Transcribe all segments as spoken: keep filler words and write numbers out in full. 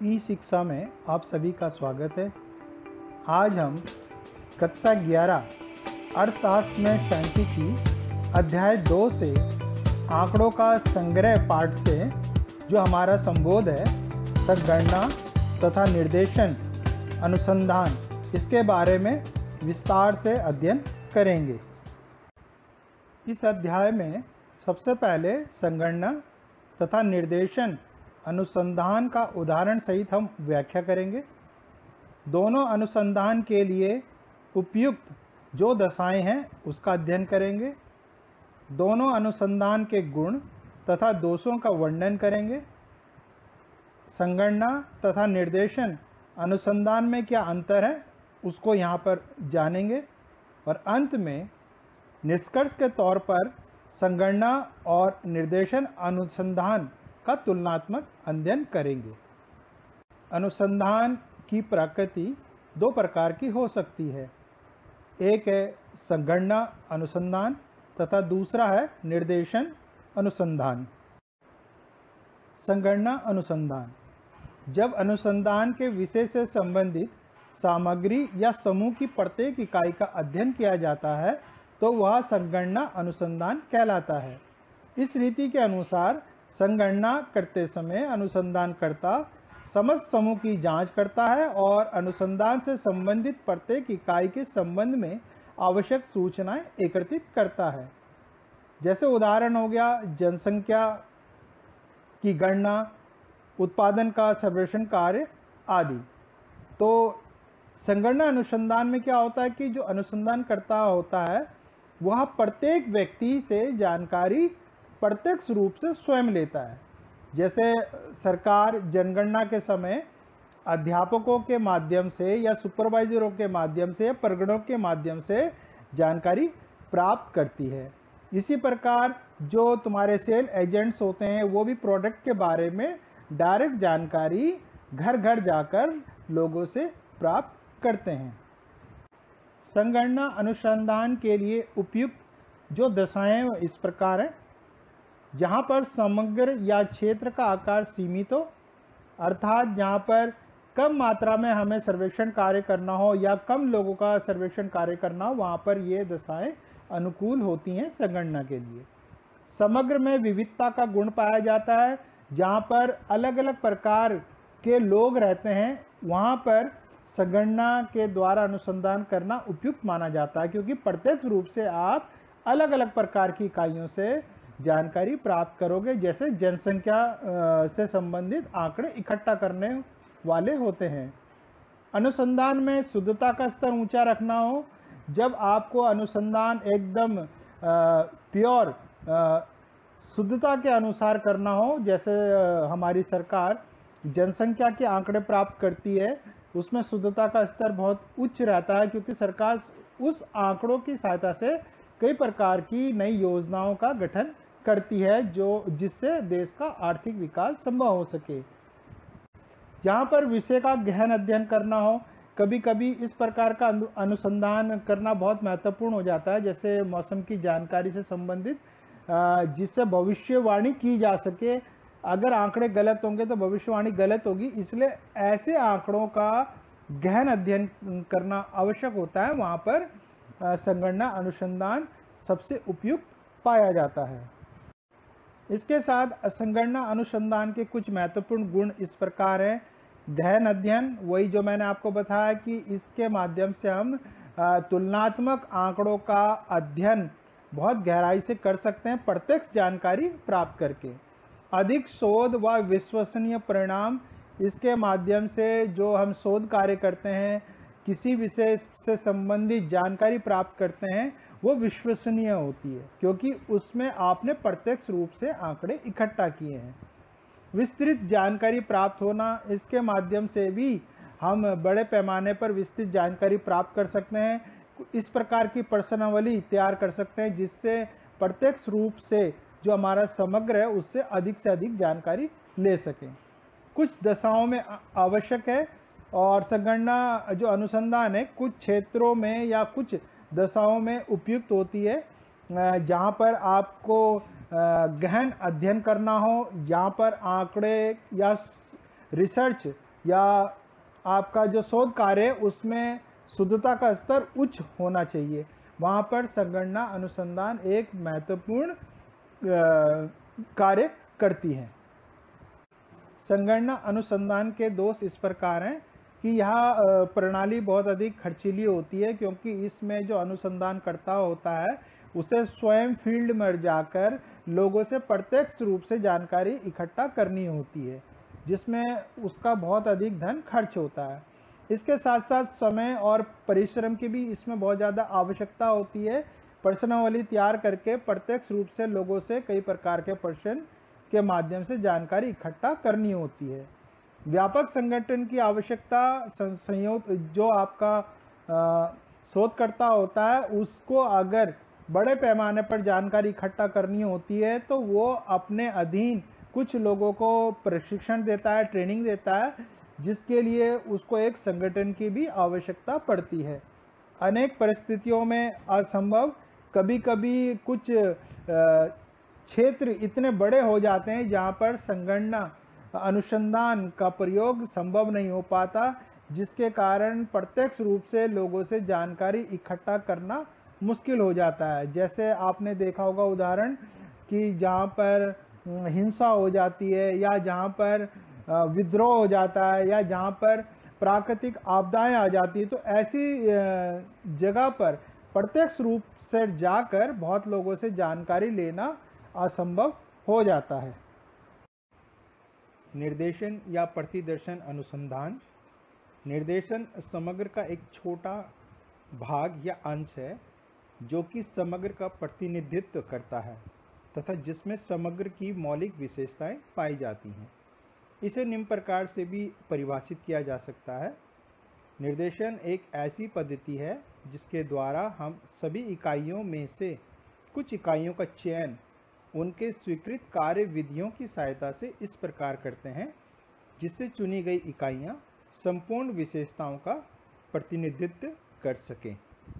ई शिक्षा में आप सभी का स्वागत है। आज हम कक्षा ग्यारह अर्थशास्त्र में सांख्यिकी अध्याय दो से आंकड़ों का संग्रह पाठ से जो हमारा संबोध है संगणना तथा निर्देशन अनुसंधान, इसके बारे में विस्तार से अध्ययन करेंगे। इस अध्याय में सबसे पहले संगणना तथा निर्देशन अनुसंधान का उदाहरण सहित हम व्याख्या करेंगे। दोनों अनुसंधान के लिए उपयुक्त जो दशाएं हैं उसका अध्ययन करेंगे। दोनों अनुसंधान के गुण तथा दोषों का वर्णन करेंगे। संगणना तथा निर्देशन अनुसंधान में क्या अंतर है उसको यहाँ पर जानेंगे और अंत में निष्कर्ष के तौर पर संगणना और निर्देशन अनुसंधान का तुलनात्मक अध्ययन करेंगे। अनुसंधान की प्रकृति दो प्रकार की हो सकती है। एक है संगणना अनुसंधान तथा दूसरा है निर्देशन अनुसंधान। संगणना अनुसंधान जब अनुसंधान के विषय से संबंधित सामग्री या समूह की प्रत्येक इकाई का अध्ययन किया जाता है तो वह संगणना अनुसंधान कहलाता है। इस रीति के अनुसार संगणना करते समय अनुसंधानकर्ता समस्त समूह की जांच करता है और अनुसंधान से संबंधित प्रत्येक इकाई के संबंध में आवश्यक सूचनाएं एकत्रित करता है। जैसे उदाहरण हो गया जनसंख्या की गणना, उत्पादन का सर्वेक्षण कार्य आदि। तो संगणना अनुसंधान में क्या होता है कि जो अनुसंधानकर्ता होता है वह प्रत्येक व्यक्ति से जानकारी प्रत्यक्ष रूप से स्वयं लेता है। जैसे सरकार जनगणना के समय अध्यापकों के माध्यम से या सुपरवाइजरों के माध्यम से या प्रगणों के माध्यम से जानकारी प्राप्त करती है। इसी प्रकार जो तुम्हारे सेल एजेंट्स होते हैं वो भी प्रोडक्ट के बारे में डायरेक्ट जानकारी घर घर जाकर लोगों से प्राप्त करते हैं। संगणना अनुसंधान के लिए उपयुक्त जो दशाएं इस प्रकार हैं। जहाँ पर समग्र या क्षेत्र का आकार सीमित हो, अर्थात जहाँ पर कम मात्रा में हमें सर्वेक्षण कार्य करना हो या कम लोगों का सर्वेक्षण कार्य करना हो, वहाँ पर ये दशाएं अनुकूल होती हैं संगणना के लिए। समग्र में विविधता का गुण पाया जाता है। जहाँ पर अलग अलग प्रकार के लोग रहते हैं वहाँ पर संगणना के द्वारा अनुसंधान करना उपयुक्त माना जाता है, क्योंकि प्रत्यक्ष रूप से आप अलग अलग प्रकार की इकाइयों से जानकारी प्राप्त करोगे। जैसे जनसंख्या से संबंधित आंकड़े इकट्ठा करने वाले होते हैं। अनुसंधान में शुद्धता का स्तर ऊंचा रखना हो, जब आपको अनुसंधान एकदम प्योर शुद्धता के अनुसार करना हो, जैसे हमारी सरकार जनसंख्या के आंकड़े प्राप्त करती है उसमें शुद्धता का स्तर बहुत उच्च रहता है, क्योंकि सरकार उस आंकड़ों की सहायता से कई प्रकार की नई योजनाओं का गठन करती है जो जिससे देश का आर्थिक विकास संभव हो सके। जहाँ पर विषय का गहन अध्ययन करना हो, कभी कभी इस प्रकार का अनुसंधान करना बहुत महत्वपूर्ण हो जाता है। जैसे मौसम की जानकारी से संबंधित, जिससे भविष्यवाणी की जा सके। अगर आंकड़े गलत होंगे तो भविष्यवाणी गलत होगी, इसलिए ऐसे आंकड़ों का गहन अध्ययन करना आवश्यक होता है। वहाँ पर संगणना अनुसंधान सबसे उपयुक्त पाया जाता है। इसके साथ संगणना अनुसंधान के कुछ महत्वपूर्ण गुण इस प्रकार हैं। गहन अध्ययन, वही जो मैंने आपको बताया कि इसके माध्यम से हम तुलनात्मक आंकड़ों का अध्ययन बहुत गहराई से कर सकते हैं, प्रत्यक्ष जानकारी प्राप्त करके। अधिक शोध व विश्वसनीय परिणाम, इसके माध्यम से जो हम शोध कार्य करते हैं, किसी विषय से संबंधित जानकारी प्राप्त करते हैं, वो विश्वसनीय होती है, क्योंकि उसमें आपने प्रत्यक्ष रूप से आंकड़े इकट्ठा किए हैं। विस्तृत जानकारी प्राप्त होना, इसके माध्यम से भी हम बड़े पैमाने पर विस्तृत जानकारी प्राप्त कर सकते हैं। इस प्रकार की प्रश्नावली तैयार कर सकते हैं जिससे प्रत्यक्ष रूप से जो हमारा समग्र है उससे अधिक से अधिक जानकारी ले सकें। कुछ दशाओं में आवश्यक है और संगणना जो अनुसंधान है कुछ क्षेत्रों में या कुछ दशाओं में उपयुक्त होती है, जहाँ पर आपको गहन अध्ययन करना हो, जहाँ पर आंकड़े या रिसर्च या आपका जो शोध कार्य है उसमें शुद्धता का स्तर उच्च होना चाहिए, वहाँ पर संगणना अनुसंधान एक महत्वपूर्ण कार्य करती है। संगणना अनुसंधान के दोष इस प्रकार हैं कि यह प्रणाली बहुत अधिक खर्चीली होती है, क्योंकि इसमें जो अनुसंधान करता होता है उसे स्वयं फील्ड में जाकर लोगों से प्रत्यक्ष रूप से जानकारी इकट्ठा करनी होती है, जिसमें उसका बहुत अधिक धन खर्च होता है। इसके साथ साथ समय और परिश्रम की भी इसमें बहुत ज़्यादा आवश्यकता होती है। प्रश्नावली तैयार करके प्रत्यक्ष रूप से लोगों से कई प्रकार के प्रश्न के माध्यम से जानकारी इकट्ठा करनी होती है। व्यापक संगठन की आवश्यकता संयोग जो आपका शोधकर्ता होता है उसको अगर बड़े पैमाने पर जानकारी इकट्ठा करनी होती है तो वो अपने अधीन कुछ लोगों को प्रशिक्षण देता है, ट्रेनिंग देता है, जिसके लिए उसको एक संगठन की भी आवश्यकता पड़ती है। अनेक परिस्थितियों में असंभव, कभी कभी कुछ क्षेत्र इतने बड़े हो जाते हैं जहाँ पर संगणना अनुसंधान का प्रयोग संभव नहीं हो पाता, जिसके कारण प्रत्यक्ष रूप से लोगों से जानकारी इकट्ठा करना मुश्किल हो जाता है। जैसे आपने देखा होगा उदाहरण कि जहाँ पर हिंसा हो जाती है या जहाँ पर विद्रोह हो जाता है या जहाँ पर प्राकृतिक आपदाएं आ जाती है, तो ऐसी जगह पर प्रत्यक्ष रूप से जाकर बहुत लोगों से जानकारी लेना असंभव हो जाता है। निर्देशन या प्रतिदर्शन अनुसंधान। निर्देशन समग्र का एक छोटा भाग या अंश है जो कि समग्र का प्रतिनिधित्व करता है तथा जिसमें समग्र की मौलिक विशेषताएं पाई जाती हैं। इसे निम्न प्रकार से भी परिभाषित किया जा सकता है। निर्देशन एक ऐसी पद्धति है जिसके द्वारा हम सभी इकाइयों में से कुछ इकाइयों का चयन उनके स्वीकृत कार्य विधियों की सहायता से इस प्रकार करते हैं जिससे चुनी गई इकाइयां संपूर्ण विशेषताओं का प्रतिनिधित्व कर सकें।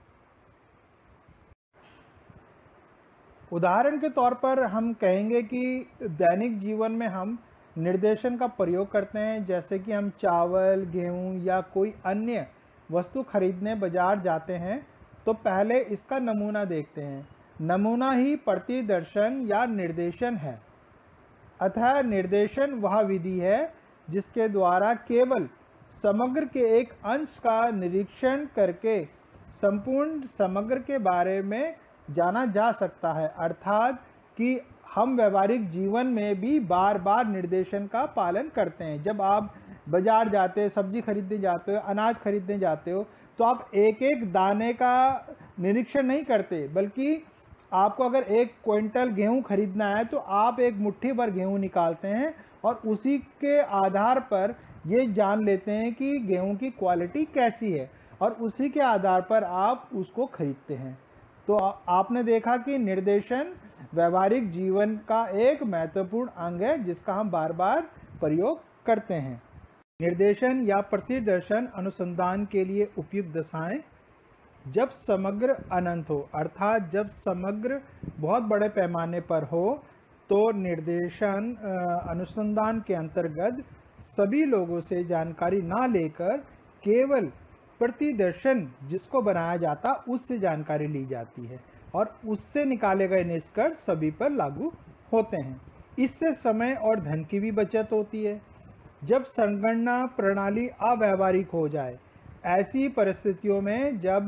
उदाहरण के तौर पर हम कहेंगे कि दैनिक जीवन में हम निर्देशन का प्रयोग करते हैं, जैसे कि हम चावल, गेहूं या कोई अन्य वस्तु खरीदने बाजार जाते हैं तो पहले इसका नमूना देखते हैं। नमूना ही प्रतिदर्शन या निर्देशन है। अतः निर्देशन वह विधि है जिसके द्वारा केवल समग्र के एक अंश का निरीक्षण करके संपूर्ण समग्र के बारे में जाना जा सकता है। अर्थात कि हम व्यवहारिक जीवन में भी बार बार निर्देशन का पालन करते हैं। जब आप बाजार जाते हो, सब्जी खरीदने जाते हो, अनाज खरीदने जाते हो, तो आप एक एक दाने का निरीक्षण नहीं करते, बल्कि आपको अगर एक क्विंटल गेहूं खरीदना है तो आप एक मुट्ठी भर गेहूं निकालते हैं और उसी के आधार पर ये जान लेते हैं कि गेहूं की क्वालिटी कैसी है और उसी के आधार पर आप उसको खरीदते हैं। तो आपने देखा कि निर्देशन व्यवहारिक जीवन का एक महत्वपूर्ण अंग है जिसका हम बार बार प्रयोग करते हैं। निर्देशन या प्रतिदर्शन अनुसंधान के लिए उपयुक्त दशाएं जब समग्र अनंत हो, अर्थात जब समग्र बहुत बड़े पैमाने पर हो, तो निर्देशन अनुसंधान के अंतर्गत सभी लोगों से जानकारी ना लेकर केवल प्रतिदर्शन जिसको बनाया जाता उससे जानकारी ली जाती है और उससे निकाले गए निष्कर्ष सभी पर लागू होते हैं। इससे समय और धन की भी बचत होती है। जब संगणना प्रणाली अव्यावहारिक हो जाए, ऐसी परिस्थितियों में जब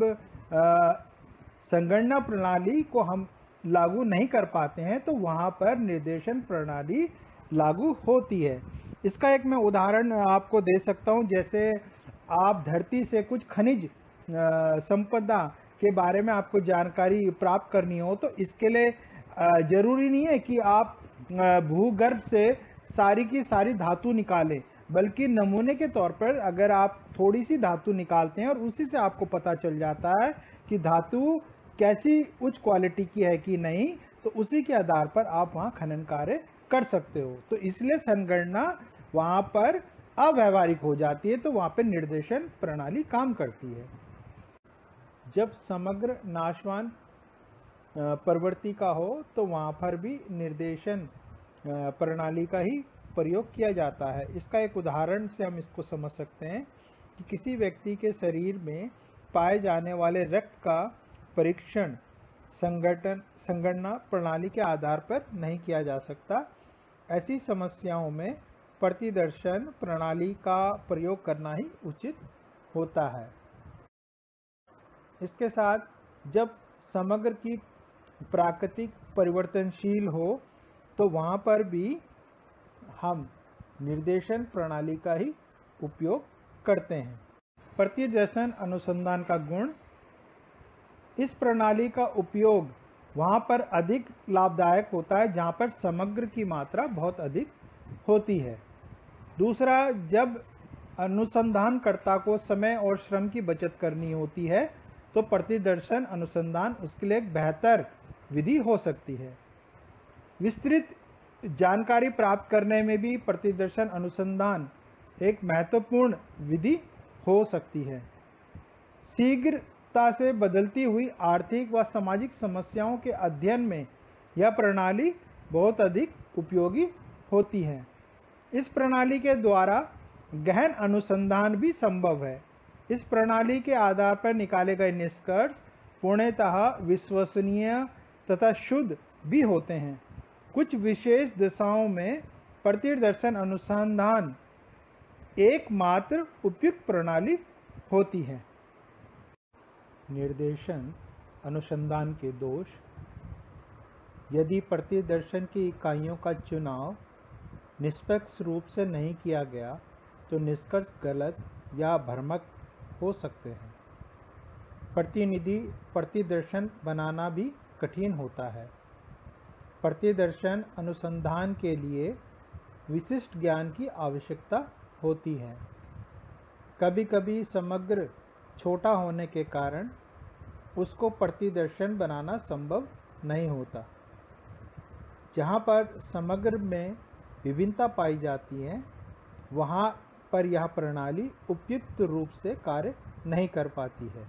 संगणना प्रणाली को हम लागू नहीं कर पाते हैं तो वहाँ पर निर्देशन प्रणाली लागू होती है। इसका एक मैं उदाहरण आपको दे सकता हूँ। जैसे आप धरती से कुछ खनिज संपदा के बारे में आपको जानकारी प्राप्त करनी हो, तो इसके लिए ज़रूरी नहीं है कि आप भूगर्भ से सारी की सारी धातु निकालें, बल्कि नमूने के तौर पर अगर आप थोड़ी सी धातु निकालते हैं और उसी से आपको पता चल जाता है कि धातु कैसी उच्च क्वालिटी की है कि नहीं, तो उसी के आधार पर आप वहाँ खनन कार्य कर सकते हो। तो इसलिए संगणना वहाँ पर अव्यावहारिक हो जाती है, तो वहाँ पर निर्देशन प्रणाली काम करती है। जब समग्र नाशवान प्रवृत्ति का हो तो वहाँ पर भी निर्देशन प्रणाली का ही प्रयोग किया जाता है। इसका एक उदाहरण से हम इसको समझ सकते हैं कि किसी व्यक्ति के शरीर में पाए जाने वाले रक्त का परीक्षण संगठन संगणना प्रणाली के आधार पर नहीं किया जा सकता। ऐसी समस्याओं में प्रतिदर्शन प्रणाली का प्रयोग करना ही उचित होता है। इसके साथ जब समग्र की प्राकृतिक परिवर्तनशील हो तो वहाँ पर भी हम निर्देशन प्रणाली का ही उपयोग करते हैं। प्रतिदर्शन अनुसंधान का गुण, इस प्रणाली का उपयोग वहाँ पर अधिक लाभदायक होता है जहाँ पर समग्र की मात्रा बहुत अधिक होती है। दूसरा, जब अनुसंधानकर्ता को समय और श्रम की बचत करनी होती है तो प्रतिदर्शन अनुसंधान उसके लिए एक बेहतर विधि हो सकती है। विस्तृत जानकारी प्राप्त करने में भी प्रतिदर्शन अनुसंधान एक महत्वपूर्ण विधि हो सकती है। शीघ्रता से बदलती हुई आर्थिक व सामाजिक समस्याओं के अध्ययन में यह प्रणाली बहुत अधिक उपयोगी होती है। इस प्रणाली के द्वारा गहन अनुसंधान भी संभव है। इस प्रणाली के आधार पर निकाले गए निष्कर्ष पूर्णतः विश्वसनीय तथा शुद्ध भी होते हैं। कुछ विशेष दिशाओं में प्रतिदर्शन अनुसंधान एकमात्र उपयुक्त प्रणाली होती है। निर्देशन अनुसंधान के दोष, यदि प्रतिदर्शन की इकाइयों का चुनाव निष्पक्ष रूप से नहीं किया गया तो निष्कर्ष गलत या भ्रामक हो सकते हैं। प्रतिनिधि प्रतिदर्शन बनाना भी कठिन होता है। प्रतिदर्शन अनुसंधान के लिए विशिष्ट ज्ञान की आवश्यकता होती है। कभी कभी समग्र छोटा होने के कारण उसको प्रतिदर्शन बनाना संभव नहीं होता। जहाँ पर समग्र में विभिन्नता पाई जाती है वहाँ पर यह प्रणाली उपयुक्त रूप से कार्य नहीं कर पाती है।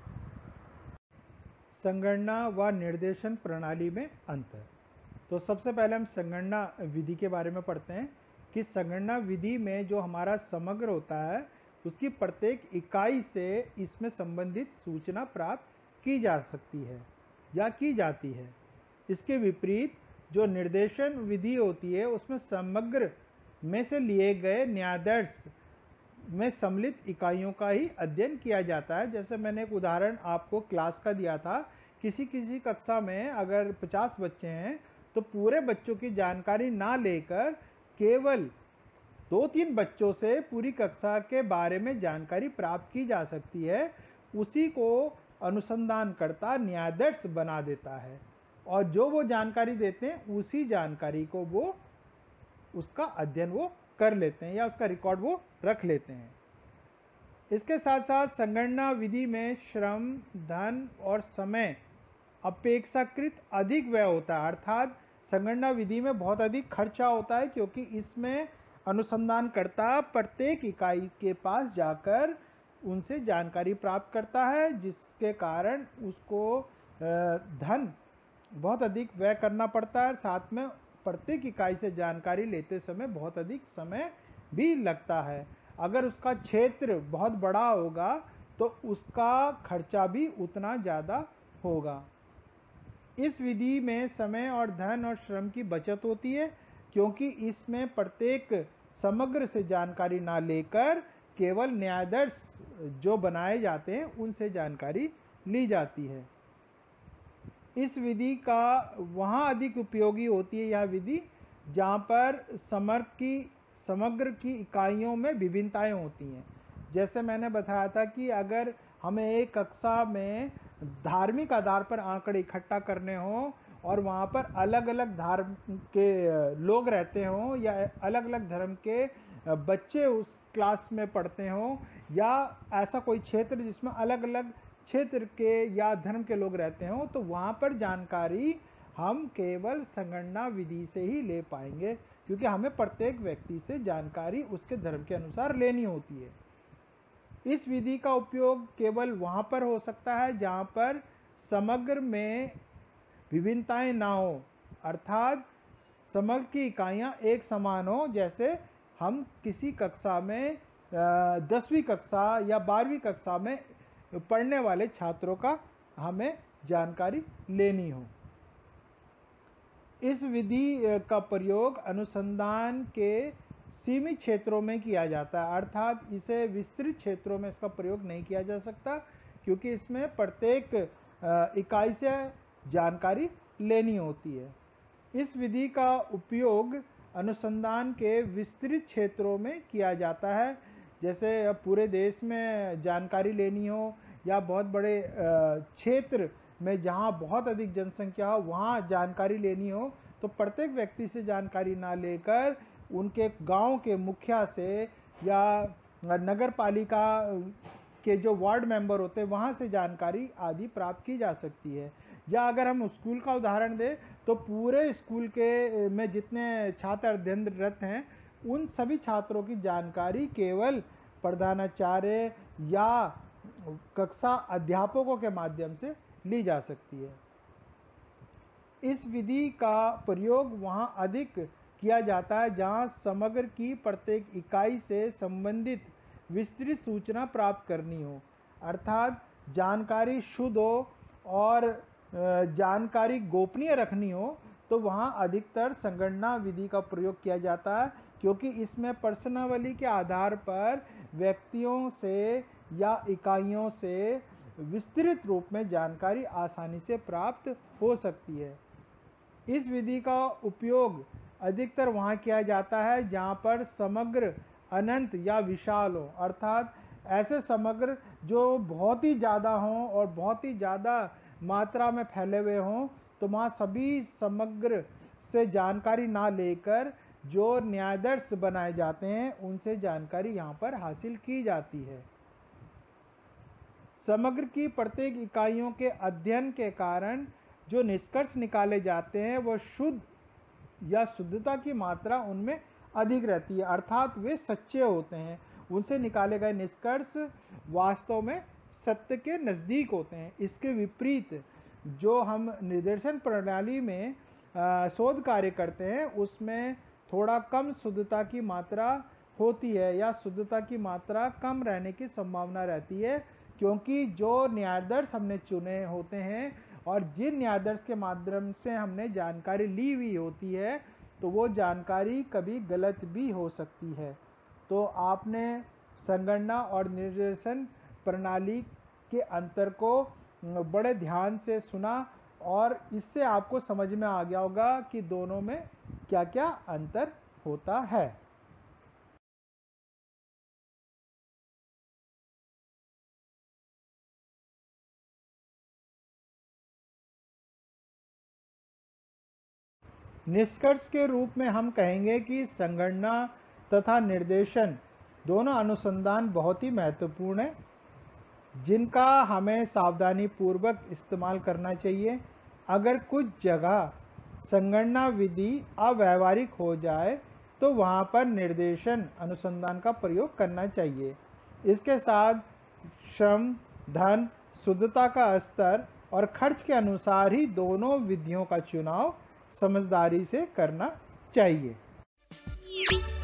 संगणना व निर्देशन प्रणाली में अंतर। तो सबसे पहले हम संगणना विधि के बारे में पढ़ते हैं कि संगणना विधि में जो हमारा समग्र होता है उसकी प्रत्येक इकाई से इसमें संबंधित सूचना प्राप्त की जा सकती है या की जाती है। इसके विपरीत जो निर्देशन विधि होती है उसमें समग्र में से लिए गए न्यायादर्श में सम्मिलित इकाइयों का ही अध्ययन किया जाता है। जैसे मैंने एक उदाहरण आपको क्लास का दिया था, किसी किसी कक्षा में अगर पचास बच्चे हैं तो पूरे बच्चों की जानकारी ना लेकर केवल दो तीन बच्चों से पूरी कक्षा के बारे में जानकारी प्राप्त की जा सकती है। उसी को अनुसंधानकर्ता न्यायादर्श बना देता है और जो वो जानकारी देते हैं उसी जानकारी को वो उसका अध्ययन वो कर लेते हैं या उसका रिकॉर्ड वो रख लेते हैं। इसके साथ साथ संगणना विधि में श्रम, धन और समय अपेक्षाकृत अधिक व्यय होता है, अर्थात संगणना विधि में बहुत अधिक खर्चा होता है क्योंकि इसमें अनुसंधानकर्ता प्रत्येक इकाई के पास जाकर उनसे जानकारी प्राप्त करता है, जिसके कारण उसको धन बहुत अधिक व्यय करना पड़ता है। साथ में प्रत्येक इकाई से जानकारी लेते समय बहुत अधिक समय भी लगता है। अगर उसका क्षेत्र बहुत बड़ा होगा तो उसका खर्चा भी उतना ज़्यादा होगा। इस विधि में समय और धन और श्रम की बचत होती है क्योंकि इसमें प्रत्येक समग्र से जानकारी ना लेकर केवल न्यायादर्श जो बनाए जाते हैं उनसे जानकारी ली जाती है। इस विधि का वहाँ अधिक उपयोगी होती है यह विधि जहाँ पर समग्र की समग्र की इकाइयों में विभिन्नताएं होती हैं। जैसे मैंने बताया था कि अगर हमें एक कक्षा में धार्मिक आधार पर आंकड़े इकट्ठा करने हों और वहाँ पर अलग अलग धर्म के लोग रहते हों या अलग अलग धर्म के बच्चे उस क्लास में पढ़ते हों या ऐसा कोई क्षेत्र जिसमें अलग अलग क्षेत्र के या धर्म के लोग रहते हों, तो वहाँ पर जानकारी हम केवल संगणना विधि से ही ले पाएंगे क्योंकि हमें प्रत्येक व्यक्ति से जानकारी उसके धर्म के अनुसार लेनी होती है। इस विधि का उपयोग केवल वहाँ पर हो सकता है जहाँ पर समग्र में विभिन्नताएं ना हो, अर्थात समग्र की इकाइयाँ एक समान हो, जैसे हम किसी कक्षा में दसवीं कक्षा या बारहवीं कक्षा में पढ़ने वाले छात्रों का हमें जानकारी लेनी हो। इस विधि का प्रयोग अनुसंधान के सीमित क्षेत्रों में किया जाता है, अर्थात इसे विस्तृत क्षेत्रों में इसका प्रयोग नहीं किया जा सकता, क्योंकि इसमें प्रत्येक इकाई से जानकारी लेनी होती है। इस विधि का उपयोग अनुसंधान के विस्तृत क्षेत्रों में किया जाता है, जैसे पूरे देश में जानकारी लेनी हो या बहुत बड़े क्षेत्र में जहाँ बहुत अधिक जनसंख्या हो वहाँ जानकारी लेनी हो, तो प्रत्येक व्यक्ति से जानकारी ना लेकर उनके गांव के मुखिया से या नगर पालिका के जो वार्ड मेंबर होते हैं वहाँ से जानकारी आदि प्राप्त की जा सकती है। या अगर हम स्कूल का उदाहरण दें तो पूरे स्कूल के में जितने छात्र अध्ययनरत हैं उन सभी छात्रों की जानकारी केवल प्रधानाचार्य या कक्षा अध्यापकों के माध्यम से ली जा सकती है। इस विधि का प्रयोग वहाँ अधिक किया जाता है जहाँ समग्र की प्रत्येक इकाई से संबंधित विस्तृत सूचना प्राप्त करनी हो, अर्थात जानकारी शुद्ध हो और जानकारी गोपनीय रखनी हो, तो वहाँ अधिकतर संगणना विधि का प्रयोग किया जाता है, क्योंकि इसमें प्रश्नावली के आधार पर व्यक्तियों से या इकाइयों से विस्तृत रूप में जानकारी आसानी से प्राप्त हो सकती है। इस विधि का उपयोग अधिकतर वहाँ किया जाता है जहाँ पर समग्र अनंत या विशाल हो, अर्थात ऐसे समग्र जो बहुत ही ज़्यादा हों और बहुत ही ज़्यादा मात्रा में फैले हुए हों, तो वहाँ सभी समग्र से जानकारी ना लेकर जो न्यायादर्श बनाए जाते हैं उनसे जानकारी यहाँ पर हासिल की जाती है। समग्र की प्रत्येक इकाइयों के अध्ययन के कारण जो निष्कर्ष निकाले जाते हैं वो शुद्ध या शुद्धता की मात्रा उनमें अधिक रहती है, अर्थात वे सच्चे होते हैं। उनसे निकाले गए निष्कर्ष वास्तव में सत्य के नज़दीक होते हैं। इसके विपरीत जो हम निर्देशन प्रणाली में शोध कार्य करते हैं उसमें थोड़ा कम शुद्धता की मात्रा होती है या शुद्धता की मात्रा कम रहने की संभावना रहती है, क्योंकि जो न्यायादर्श हमने चुने होते हैं और जिन न्यायादर्श के माध्यम से हमने जानकारी ली हुई होती है तो वो जानकारी कभी गलत भी हो सकती है। तो आपने संगणना और निर्देशन प्रणाली के अंतर को बड़े ध्यान से सुना और इससे आपको समझ में आ गया होगा कि दोनों में क्या क्या अंतर होता है। निष्कर्ष के रूप में हम कहेंगे कि संगणना तथा निर्देशन दोनों अनुसंधान बहुत ही महत्वपूर्ण है, जिनका हमें सावधानी पूर्वक इस्तेमाल करना चाहिए। अगर कुछ जगह संगणना विधि अव्यावहारिक हो जाए तो वहाँ पर निर्देशन अनुसंधान का प्रयोग करना चाहिए। इसके साथ श्रम, धन, शुद्धता का स्तर और खर्च के अनुसार ही दोनों विधियों का चुनाव समझदारी से करना चाहिए।